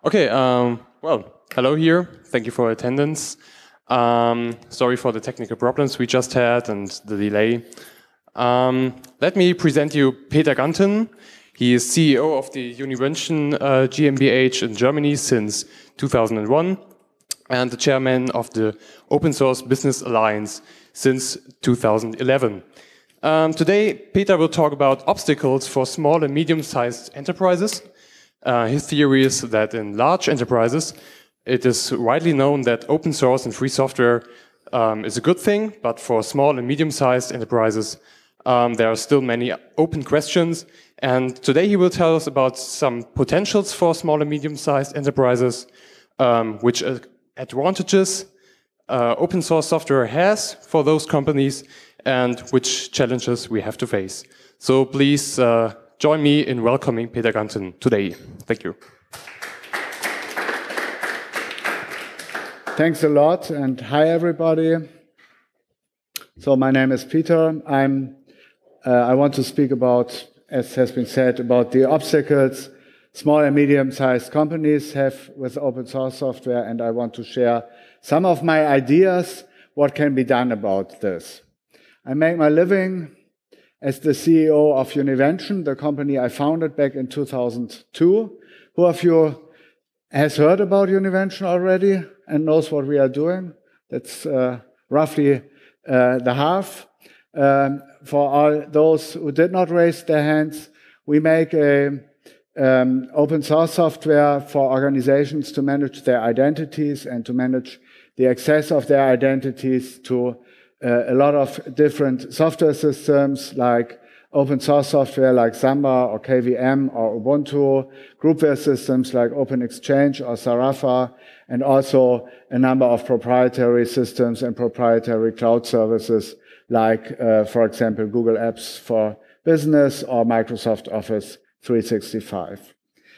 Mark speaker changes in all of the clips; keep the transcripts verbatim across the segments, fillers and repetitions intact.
Speaker 1: Okay, um, well, hello here. Thank you for attendance. Um, sorry for the technical problems we just had and the delay. Um, let me present you Peter Ganten. He is C E O of the Univention uh, GmbH in Germany since two thousand one and the chairman of the Open Source Business Alliance since two thousand eleven. Um, today, Peter will talk about obstacles for small and medium-sized enterprises. Uh, his theory is that in large enterprises, it is widely known that open source and free software um, is a good thing, but for small and medium-sized enterprises, um, there are still many open questions. And today he will tell us about some potentials for small and medium-sized enterprises, um, which advantages uh, open source software has for those companies, and which challenges we have to face. So please uh, join me in welcoming Peter Ganten today. Thank you.
Speaker 2: Thanks a lot, and hi everybody. So my name is Peter. I'm. Uh, I want to speak about, as has been said, about the obstacles small and medium-sized companies have with open source software, and I want to share some of my ideas what can be done about this. I make my living as the C E O of Univention, the company I founded back in two thousand two. Who of you has heard about Univention already and knows what we are doing? That's uh, roughly uh, the half. Um, for all those who did not raise their hands, we make a um, open source software for organizations to manage their identities and to manage the access of their identities to uh, a lot of different software systems like open source software like Samba or K V M or Ubuntu, groupware systems like OpenExchange or Sarafa, and also a number of proprietary systems and proprietary cloud services like, uh, for example, Google Apps for Business or Microsoft Office three sixty-five.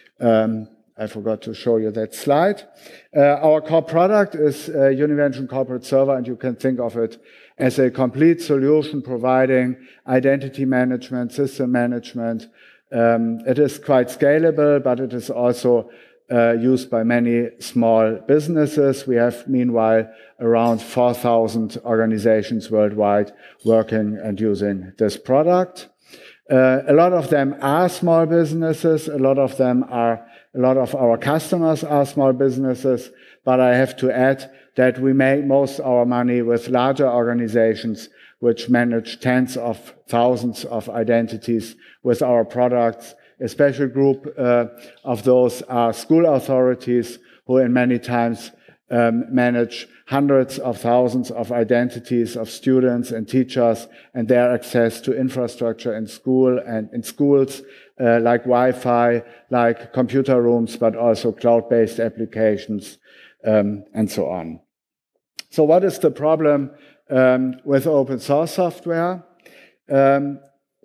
Speaker 2: Um, I forgot to show you that slide. Uh, our core product is uh, Univention Corporate Server, and you can think of it as a complete solution providing identity management, system management. Um, it is quite scalable, but it is also uh, used by many small businesses. We have, meanwhile, around four thousand organizations worldwide working and using this product. Uh, a lot of them are small businesses. A lot of them are, a lot of our customers are small businesses. But I have to add that we make most of our money with larger organizations which manage tens of thousands of identities with our products. A special group uh, of those are school authorities who in many times um, manage hundreds of thousands of identities of students and teachers and their access to infrastructure in school and in schools uh, like Wi-Fi, like computer rooms, but also cloud-based applications um, and so on. So what is the problem um, with open source software? Um,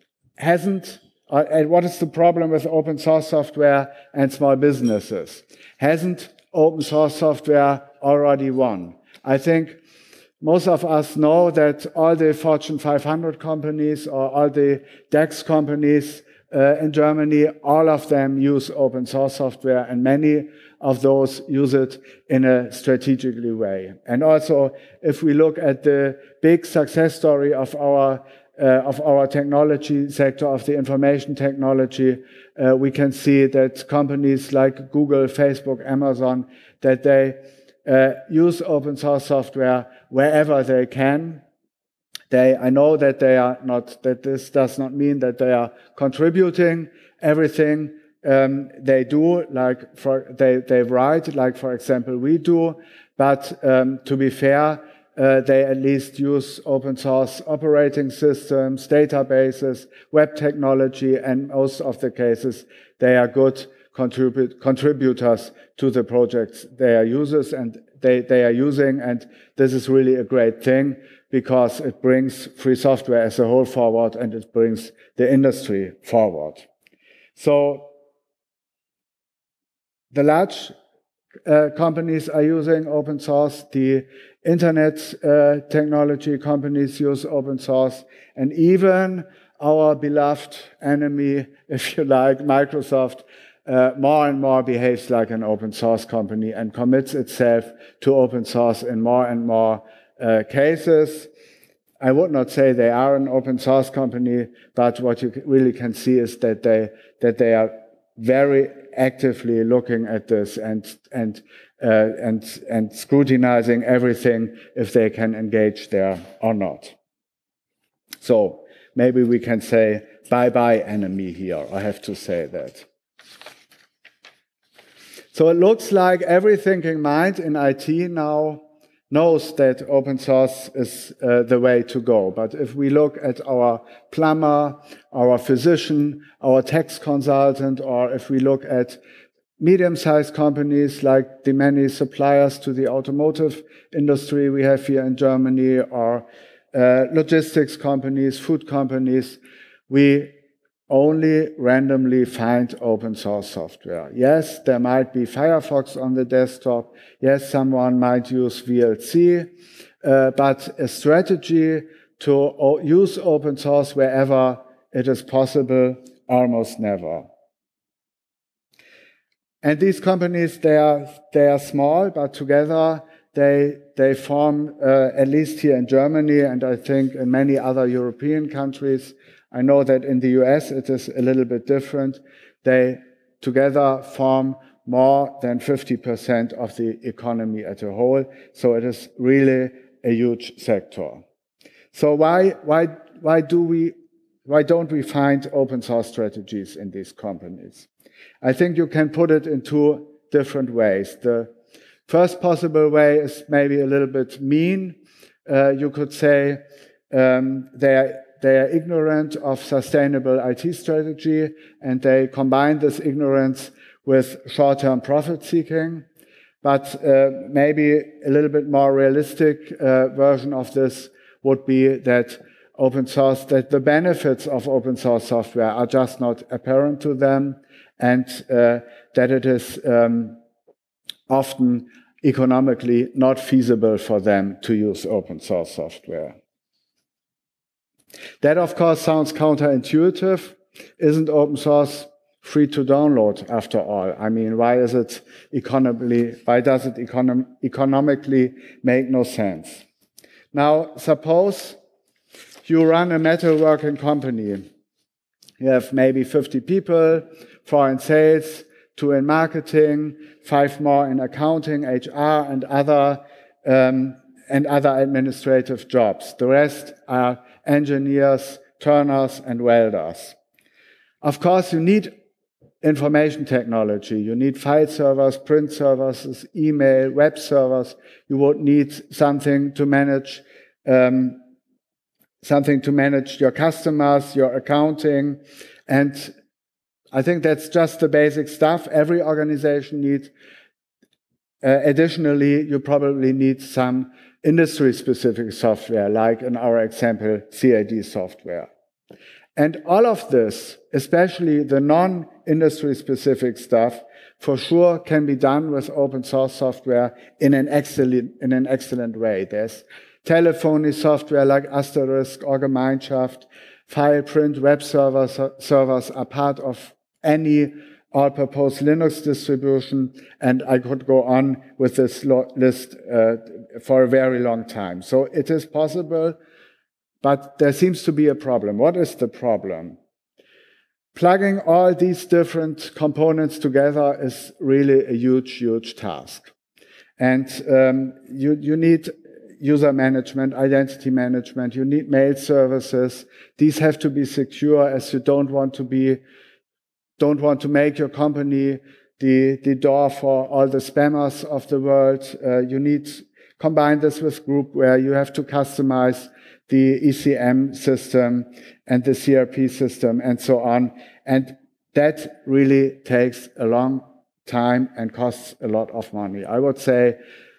Speaker 2: hasn't uh, and what is the problem with open source software and small businesses? Hasn't open source software already won? I think most of us know that all the Fortune five hundred companies or all the DAX companies uh, in Germany, all of them use open source software, and many of those use it in a strategically way. And also, if we look at the big success story of our uh, of our technology sector, of the information technology, uh, we can see that companies like Google, Facebook, Amazon, that they uh, use open source software wherever they can. They, I know that they are not, that this does not mean that they are contributing everything um, they do, like for, they, they write, like for example we do, but um, to be fair, uh, they at least use open source operating systems, databases, web technology, and most of the cases they are good contribute, contributors to the projects they are users and they, they are using, and this is really a great thing because it brings free software as a whole forward and it brings the industry forward. So the large uh, companies are using open source, the internet uh, technology companies use open source, and even our beloved enemy, if you like, Microsoft, uh, more and more behaves like an open source company and commits itself to open source in more and more uh, cases. I would not say they are an open source company, but what you really can see is that they that they are very actively looking at this and and uh, and and scrutinizing everything if they can engage there or not. So maybe we can say bye-bye enemy here. I have to say that. So it looks like every thinking mind in I T now knows that open source is uh, the way to go. But if we look at our plumber, our physician, our tax consultant, or if we look at medium-sized companies like the many suppliers to the automotive industry we have here in Germany, or uh, logistics companies, food companies, we only randomly find open source software. Yes, there might be Firefox on the desktop. Yes, someone might use V L C, uh, but a strategy to use open source wherever it is possible, almost never. And these companies, they are, they are small, but together they, they form, uh, at least here in Germany, and I think in many other European countries. I know that in the U S it is a little bit different. They together form more than fifty percent of the economy as a whole. So it is really a huge sector. So why, why, why do we, why don't we find open source strategies in these companies? I think you can put it in two different ways. The first possible way is maybe a little bit mean. Uh, you could say um, they are They are ignorant of sustainable I T strategy, and they combine this ignorance with short-term profit seeking. But uh, maybe a little bit more realistic uh, version of this would be that open source, that the benefits of open source software are just not apparent to them, and uh, that it is um, often economically not feasible for them to use open source software. That, of course, sounds counterintuitive. Isn't open source free to download after all? I mean, why is it economically, why does it econom economically make no sense? Now, suppose you run a metalworking company. You have maybe fifty people, four in sales, two in marketing, five more in accounting, H R, and other, um, and other administrative jobs. The rest are engineers, turners, and welders. Of course, you need information technology. You need file servers, print servers, email, web servers. You would need something to manage, um, something to manage your customers, your accounting. And I think that's just the basic stuff every organization needs. Uh, additionally, you probably need some industry-specific software, like in our example, C A D software. And all of this, especially the non-industry specific stuff, for sure can be done with open source software in an excellent, in an excellent way. There's telephony software like Asterisk or Gemeinschaft, file print web servers, servers are part of any all-purpose Linux distribution, and I could go on with this list uh, for a very long time. So it is possible, but there seems to be a problem. What is the problem? Plugging all these different components together is really a huge, huge task. And um, you, you need user management, identity management, you need mail services. These have to be secure, as you don't want to be don't want to make your company the, the door for all the spammers of the world. Uh, you need to combine this with group where you have to customize the E C M system and the C R P system and so on. And that really takes a long time and costs a lot of money. I would say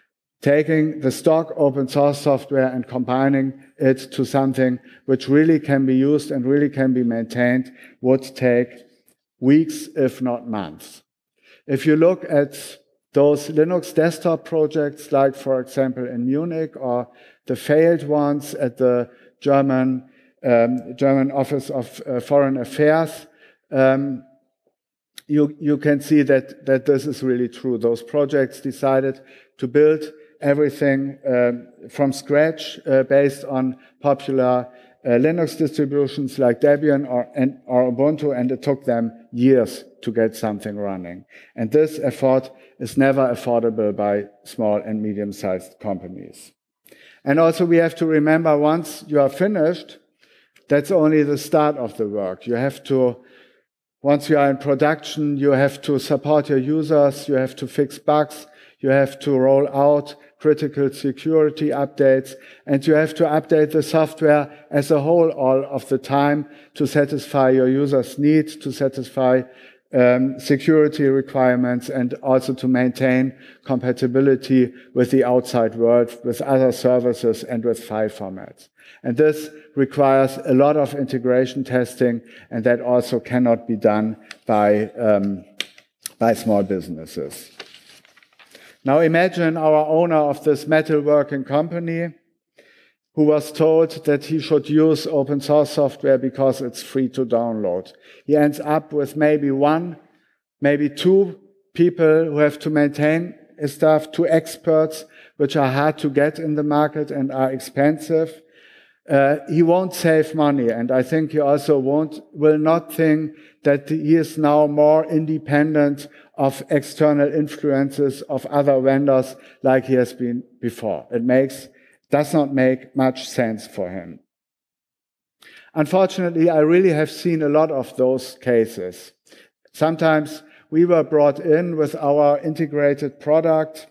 Speaker 2: taking the stock open source software and combining it to something which really can be used and really can be maintained would take weeks, if not months. If you look at those Linux desktop projects, like, for example, in Munich, or the failed ones at the German, um, German Office of uh, Foreign Affairs, um, you, you can see that, that this is really true. Those projects decided to build everything um, from scratch uh, based on popular uh, Linux distributions like Debian or, and, or Ubuntu, and it took them years to get something running. And this effort is never affordable by small and medium-sized companies. And also we have to remember, once you are finished, that's only the start of the work. You have to, once you are in production, you have to support your users, you have to fix bugs, you have to roll out critical security updates, and you have to update the software as a whole all of the time to satisfy your users' needs, to satisfy um, security requirements, and also to maintain compatibility with the outside world, with other services, and with file formats. And this requires a lot of integration testing, and that also cannot be done by, um, by small businesses. Now imagine our owner of this metalworking company who was told that he should use open source software because it's free to download. He ends up with maybe one, maybe two people who have to maintain his stuff, two experts, which are hard to get in the market and are expensive. Uh, he won't save money, and I think he also won't, will not think that he is now more independent of external influences of other vendors like he has been before. It makes, does not make much sense for him. Unfortunately, I really have seen a lot of those cases. Sometimes we were brought in with our integrated product,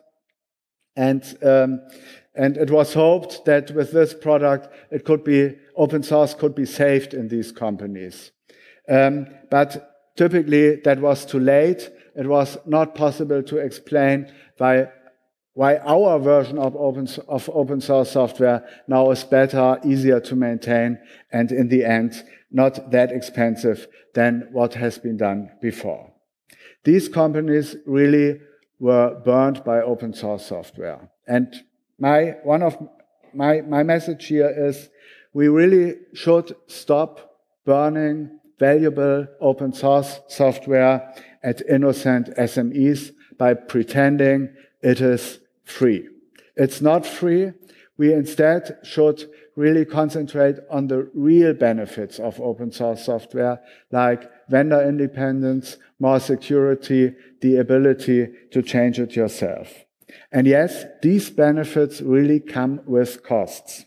Speaker 2: and um, And it was hoped that with this product, it could be, open source could be saved in these companies. Um, but typically that was too late. It was not possible to explain why, why our version of open, of open source software now is better, easier to maintain, and in the end, not that expensive than what has been done before. These companies really were burned by open source software. And My, one of my, my message here is we really should stop burning valuable open source software at innocent S M Es by pretending it is free. It's not free. We instead should really concentrate on the real benefits of open source software, like vendor independence, more security, the ability to change it yourself. And yes, these benefits really come with costs.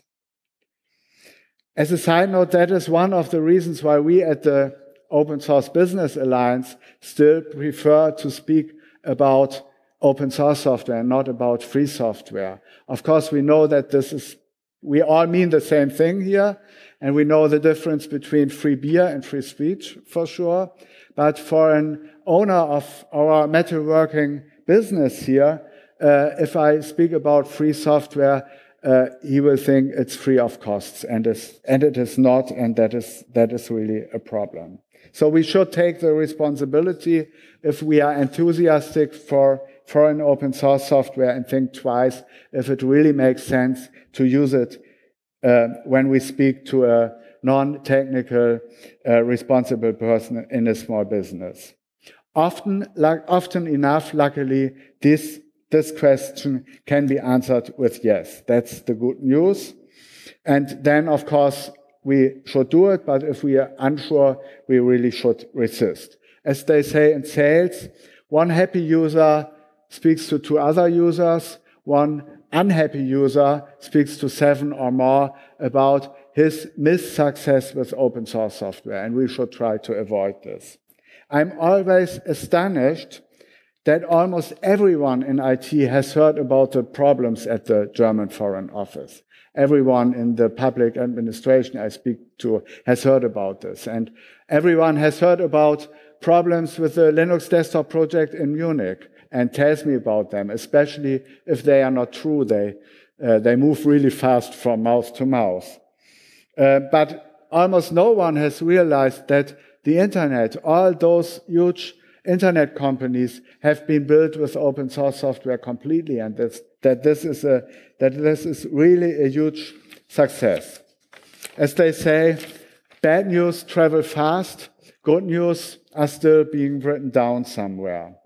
Speaker 2: As a side note, that is one of the reasons why we at the Open Source Business Alliance still prefer to speak about open source software and not about free software. Of course, we know that this is, we all mean the same thing here, and we know the difference between free beer and free speech for sure. But for an owner of our metalworking business here, Uh, if I speak about free software, uh, he will think it's free of costs, and, is, and it is not, and that is, that is really a problem. So we should take the responsibility if we are enthusiastic for, for an open source software and think twice if it really makes sense to use it uh, when we speak to a non-technical, uh, responsible person in a small business. Often, like, often enough, luckily, this This question can be answered with yes. That's the good news. And then, of course, we should do it, but if we are unsure, we really should resist. As they say in sales, one happy user speaks to two other users, one unhappy user speaks to seven or more about his missed success with open source software, and we should try to avoid this. I'm always astonished that almost everyone in I T has heard about the problems at the German Foreign Office. Everyone in the public administration I speak to has heard about this. And everyone has heard about problems with the Linux desktop project in Munich and tells me about them, especially if they are not true. They, uh, they move really fast from mouth to mouth. Uh, but almost no one has realized that the internet, all those huge internet companies have been built with open source software completely, and this, that this is a that this is really a huge success. As they say, bad news travel fast, good news are still being written down somewhere.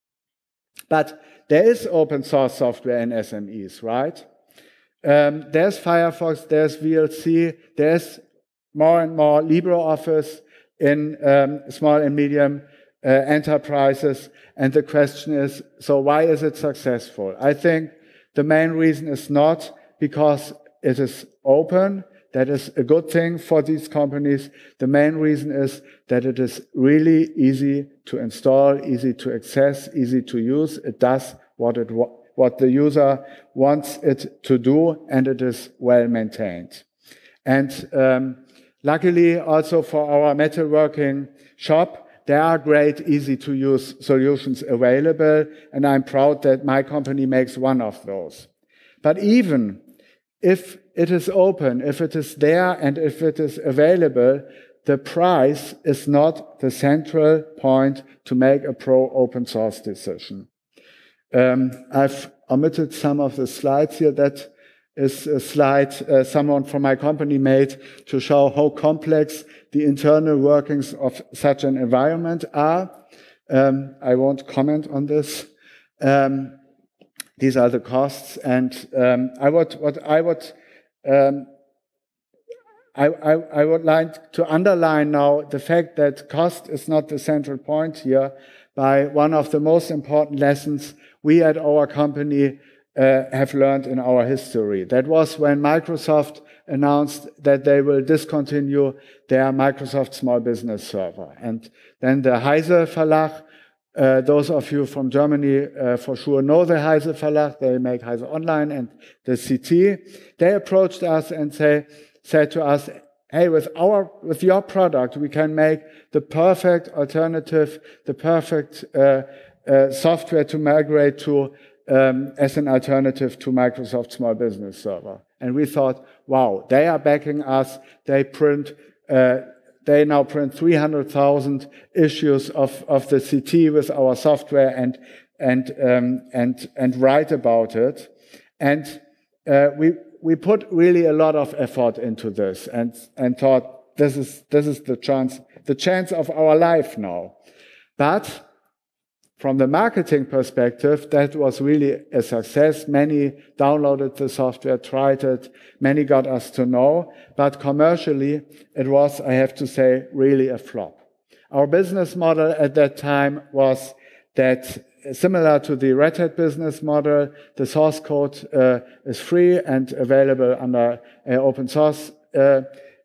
Speaker 2: But there is open source software in S M Es, right? Um, there's Firefox, there's V L C, there's more and more LibreOffice in um, small and medium uh, enterprises. And the question is, so why is it successful? I think the main reason is not because it is open. That is a good thing for these companies. The main reason is that it is really easy to install, easy to access, easy to use. It does what it what the user wants it to do, and it is well maintained. And um, luckily, also for our metalworking shop, there are great, easy-to-use solutions available, and I'm proud that my company makes one of those. But even if it is open, if it is there, and if it is available, the price is not the central point to make a pro-open source decision. Um, I've omitted some of the slides here. That is a slide uh, someone from my company made to show how complex the internal workings of such an environment are. Um, I won't comment on this. Um, these are the costs, and um, I would, what I would, um, I, I, I would like to underline now the fact that cost is not the central point here. By one of the most important lessons we at our company uh, have learned in our history. That was when Microsoft announced that they will discontinue their Microsoft Small Business Server. And then the Heise Verlag, uh, those of you from Germany uh, for sure know the Heise Verlag, they make Heise Online and the C T. They approached us and say, said to us, hey, with our, with your product, we can make the perfect alternative, the perfect uh, uh, software to migrate to um, as an alternative to Microsoft Small Business Server. And we thought, wow, they are backing us. They print, uh, they now print three hundred thousand issues of, of the C T with our software and and um, and and write about it. And uh, we. We put really a lot of effort into this and, and thought this is, this is the chance, the chance of our life now. But from the marketing perspective, that was really a success. Many downloaded the software, tried it. Many got us to know. But commercially, it was, I have to say, really a flop. Our business model at that time was that similar to the Red Hat business model, the source code uh, is free and available under an open source uh,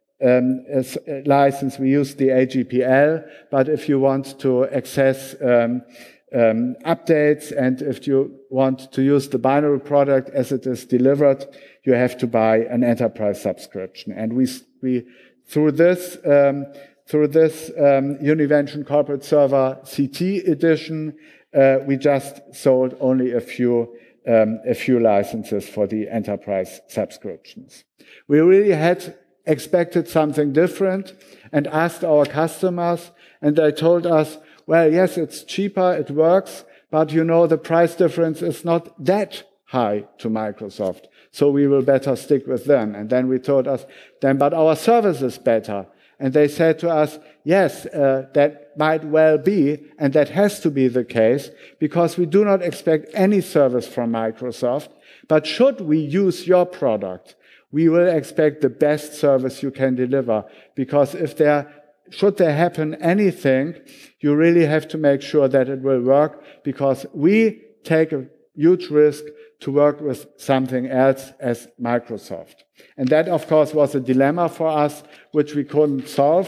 Speaker 2: um, license. We use the A G P L, but if you want to access um, um, updates and if you want to use the binary product as it is delivered, you have to buy an enterprise subscription. And we, we through this, um, through this um, Univention Corporate Server C T edition, Uh, we just sold only a few, um, a few licenses for the enterprise subscriptions. We really had expected something different and asked our customers, and they told us, well, yes, it's cheaper, it works, but you know, the price difference is not that high to Microsoft, so we will better stick with them. And then we told us, then, but our service is better. And they said to us, yes, uh, that might well be, and that has to be the case, because we do not expect any service from Microsoft. But should we use your product, we will expect the best service you can deliver. Because if there, should there happen anything, you really have to make sure that it will work, because we take a huge risk to work with something else as Microsoft. And that, of course, was a dilemma for us, which we couldn't solve.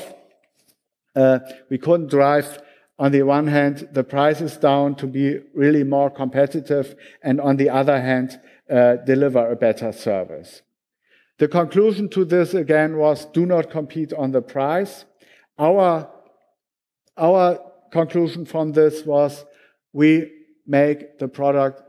Speaker 2: Uh, we couldn't drive, on the one hand, the prices down to be really more competitive, and on the other hand, uh, deliver a better service. The conclusion to this, again, was do not compete on the price. Our, our conclusion from this was we make the product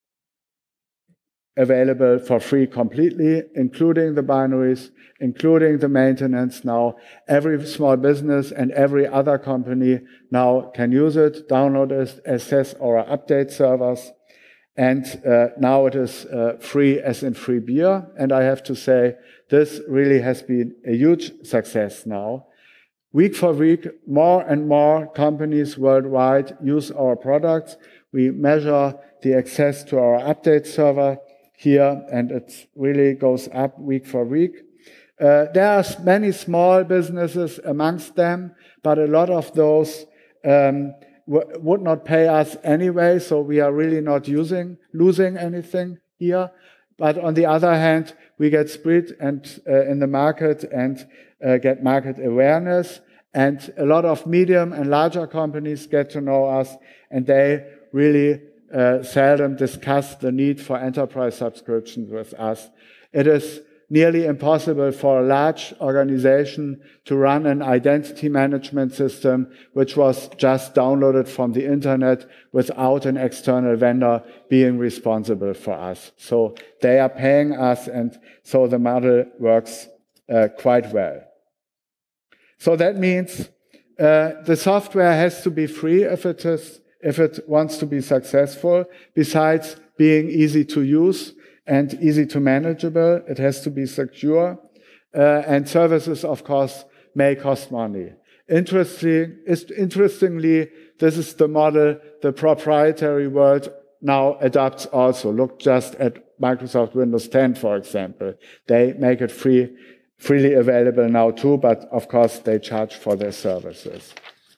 Speaker 2: available for free completely, including the binaries, including the maintenance. Now, every small business and every other company now can use it, download it, access our update servers. And uh, now it is uh, free as in free beer. And I have to say, this really has been a huge success now. week for week, more and more companies worldwide use our products. We measure the access to our update server here, and it really goes up week for week. Uh, there are many small businesses amongst them, but a lot of those um, would not pay us anyway, so we are really not using, losing anything here. But on the other hand, we get spread and uh, in the market and uh, get market awareness. And a lot of medium and larger companies get to know us, and they really uh, seldom discuss the need for enterprise subscriptions with us. It is nearly impossible for a large organization to run an identity management system which was just downloaded from the internet without an external vendor being responsible for us. So they are paying us, and so the model works uh, quite well. So that means uh, the software has to be free if it is, if it wants to be successful. Besides being easy to use and easy to manageable, it has to be secure. Uh, and services, of course, may cost money. Interesting, interestingly, this is the model the proprietary world now adopts also. Look just at Microsoft Windows ten, for example. They make it free, freely available now too, but of course they charge for their services.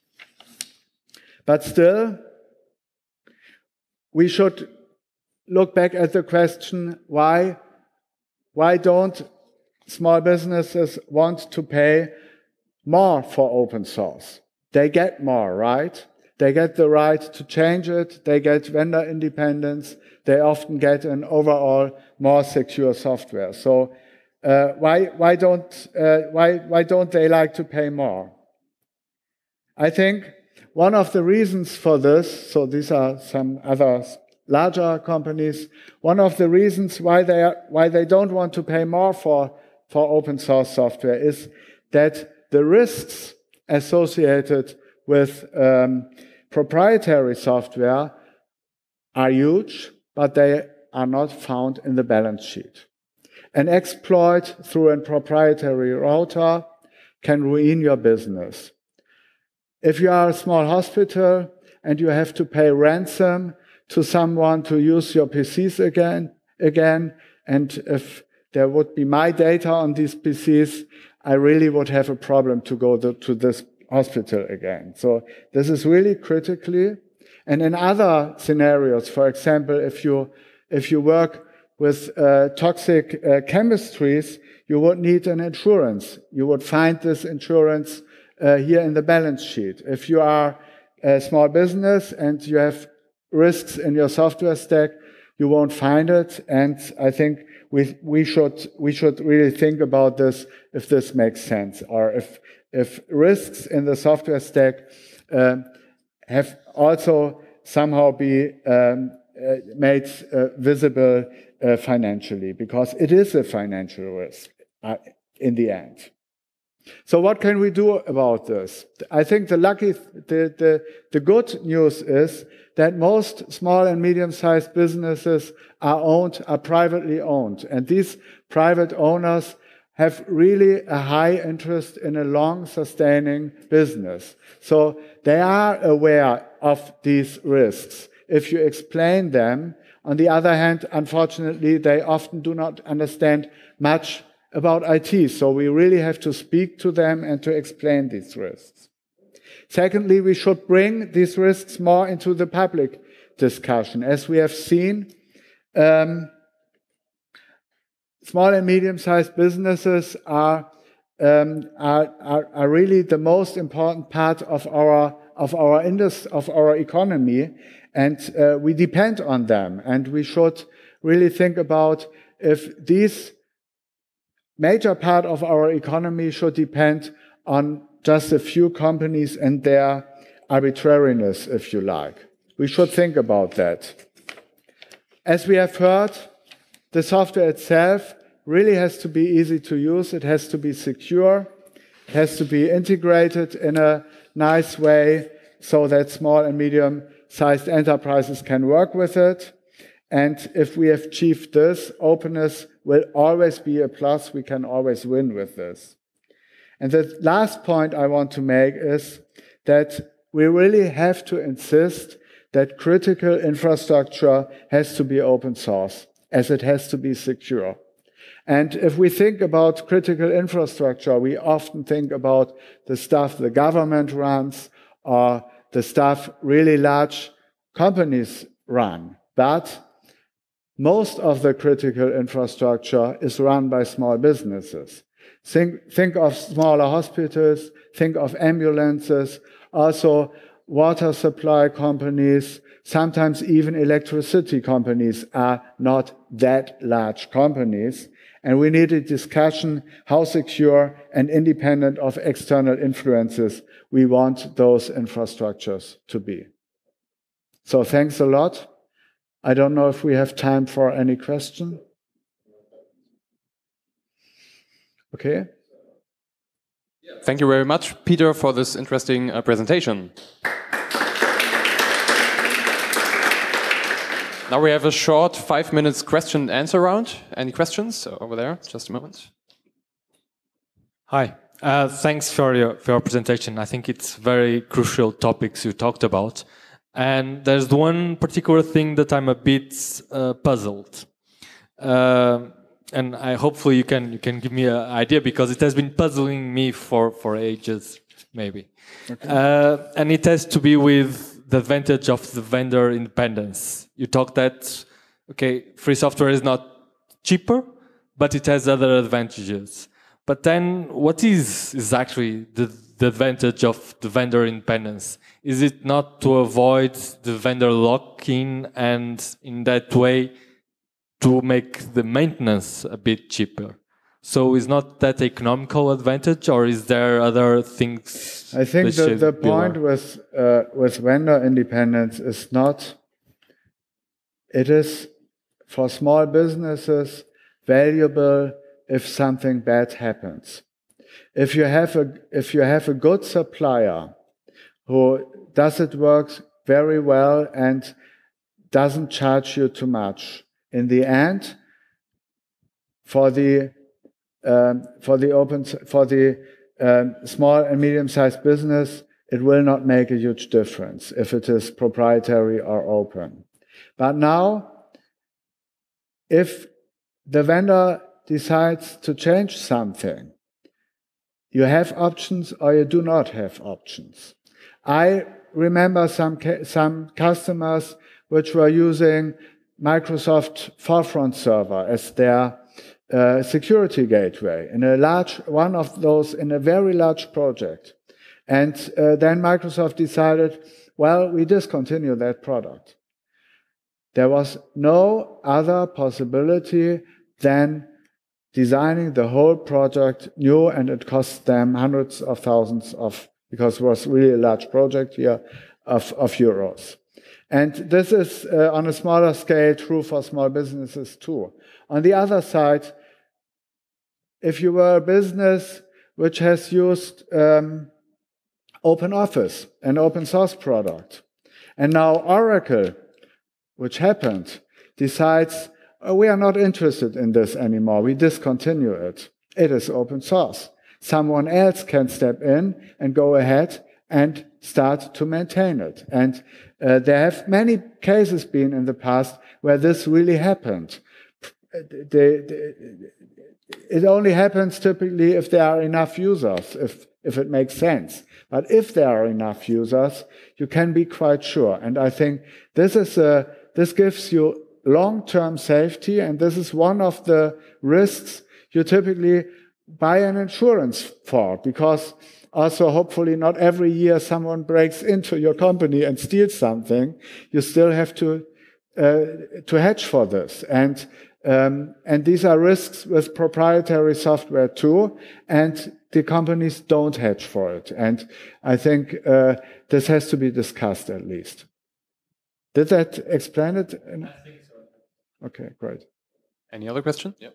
Speaker 2: But still, we should look back at the question, why, why don't small businesses want to pay more for open source? They get more, right? They get the right to change it. They get vendor independence. They often get an overall more secure software. So uh, why, why, don't, uh, why, why don't they like to pay more? I think one of the reasons for this, so these are some other larger companies, one of the reasons why they, are, why they don't want to pay more for, for open source software is that the risks associated with um, proprietary software are huge, but they are not found in the balance sheet. An exploit through a proprietary router can ruin your business. If you are a small hospital and you have to pay ransom to someone to use your P Cs again, again, and if there would be my data on these P Cs, I really would have a problem to go to, to this hospital again. So this is really critically. And in other scenarios, for example, if you, if you work with uh, toxic uh, chemistries, you would need an insurance. You would find this insurance uh, here in the balance sheet. If you are a small business and you have risks in your software stack, you won't find it. And I think we, we should, we should really think about this, if this makes sense, or if, if risks in the software stack uh, have also somehow be um, uh, made uh, visible uh, financially, because it is a financial risk uh, in the end. So what can we do about this? I think the lucky, the, the, the good news is that most small and medium-sized businesses are owned, are privately owned. And these private owners have really a high interest in a long sustaining business. So they are aware of these risks if you explain them. On the other hand, unfortunately, they often do not understand much about I T. So we really have to speak to them and to explain these risks. Secondly, we should bring these risks more into the public discussion. As we have seen, um, small and medium-sized businesses are, um, are, are, are really the most important part of our, of our industry, of our economy, and uh, we depend on them. And we should really think about if these major part of our economy should depend on just a few companies and their arbitrariness, if you like. We should think about that. As we have heard, the software itself really has to be easy to use. It has to be secure. It has to be integrated in a nice way so that small and medium-sized enterprises can work with it. And if we have achieved this, openness will always be a plus. We can always win with this. And the last point I want to make is that we really have to insist that critical infrastructure has to be open source, as it has to be secure. And if we think about critical infrastructure, we often think about the stuff the government runs or the stuff really large companies run. But most of the critical infrastructure is run by small businesses. Think, think of smaller hospitals, think of ambulances, also water supply companies, sometimes even electricity companies are not that large companies. And we need a discussion how secure and independent of external influences we want those infrastructures to be. So thanks a lot. I don't know if we have time for any question. Okay.
Speaker 1: Thank you very much, Peter, for this interesting uh, presentation. Now we have a short five minutes question and answer round. Any questions over there? Just a moment.
Speaker 3: Hi. Uh, thanks for your, for your presentation. I think it's very crucial topics you talked about. And there's one particular thing that I'm a bit uh, puzzled. Uh, and I hopefully you can you can give me an idea, because it has been puzzling me for, for ages, maybe. Okay. Uh, and it has to be with the advantage of the vendor independence. You talked that, okay, free software is not cheaper, but it has other advantages. But then what is, is actually the, the advantage of the vendor independence? Is it not to avoid the vendor lock-in and in that way to make the maintenance a bit cheaper? So is not that economical advantage, or is there other things?
Speaker 2: I think that the point with, uh, with vendor independence is not, it is for small businesses valuable if something bad happens. If you have a, if you have a good supplier who does it work very well and doesn't charge you too much, in the end, for the um, for the open for the um, small and medium-sized business, it will not make a huge difference if it is proprietary or open. But now, if the vendor decides to change something, you have options or you do not have options. I remember some some customers which were using Microsoft Forefront Server as their uh, security gateway in a large one of those in a very large project, and uh, then Microsoft decided, well, we discontinue that product. There was no other possibility than designing the whole project new, and it cost them hundreds of thousands of, because it was really a large project here, of, of euros. And this is uh, on a smaller scale true for small businesses too. On the other side, if you were a business which has used um, OpenOffice, an open source product, and now Oracle, which happened, decides, oh, we are not interested in this anymore, we discontinue it. It is open source. Someone else can step in and go ahead and start to maintain it. And uh, there have many cases been in the past where this really happened. They, they, it only happens typically if there are enough users, if, if it makes sense. But if there are enough users, you can be quite sure. And I think this is a, this gives you long-term safety, and this is one of the risks you typically buy an insurance for, because also hopefully not every year someone breaks into your company and steals something. You still have to uh, to hedge for this, and um, and these are risks with proprietary software too, and the companies don't hedge for it. And I think uh, this has to be discussed at least. Did that explain it? I think so. Okay, great.
Speaker 1: Any other question? Yeah.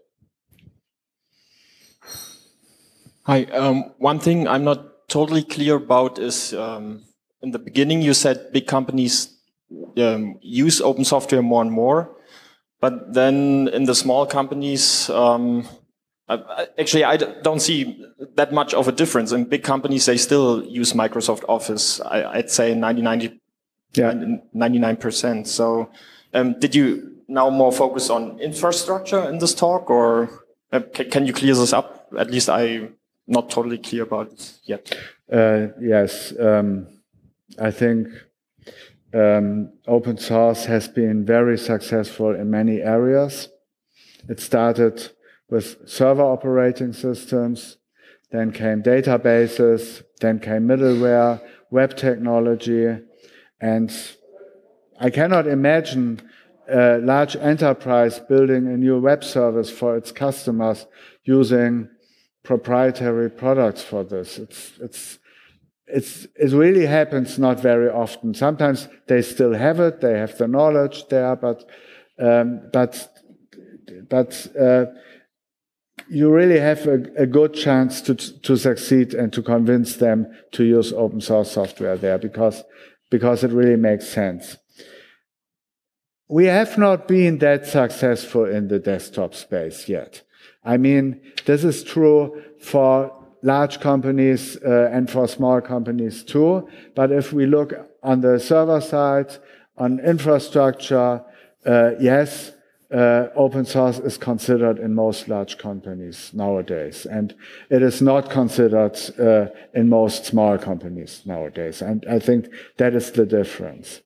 Speaker 4: Hi. Um, one thing I'm not totally clear about is um, in the beginning you said big companies um, use open software more and more, but then in the small companies um, Uh, actually, I d don't see that much of a difference. In big companies, they still use Microsoft Office. I, I'd say ninety-nine percent. So, um, did you now more focus on infrastructure in this talk, or uh, can you clear this up? At least I'm not totally clear about it yet.
Speaker 2: Uh, yes, um, I think um, open source has been very successful in many areas. It started with server operating systems, then came databases, then came middleware, web technology, and I cannot imagine a large enterprise building a new web service for its customers using proprietary products for this. It's, it's, it's, it really happens not very often. Sometimes they still have it, they have the knowledge there, but, um, but, but uh, you really have a, a good chance to, to succeed and to convince them to use open source software there because, because it really makes sense. We have not been that successful in the desktop space yet. I mean, this is true for large companies uh, and for small companies too. But if we look on the server side, on infrastructure, uh, yes, uh, open source is considered in most large companies nowadays. And it is not considered uh, in most small companies nowadays. And I think that is the difference.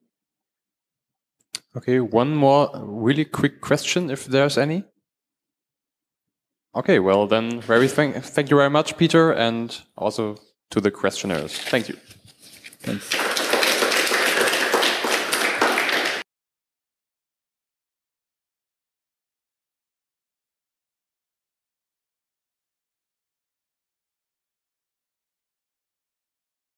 Speaker 1: Okay, one more really quick question, if there's any. Okay, well then, very thank, thank you very much, Peter, and also to the questionnaires. Thank you.
Speaker 2: Thanks.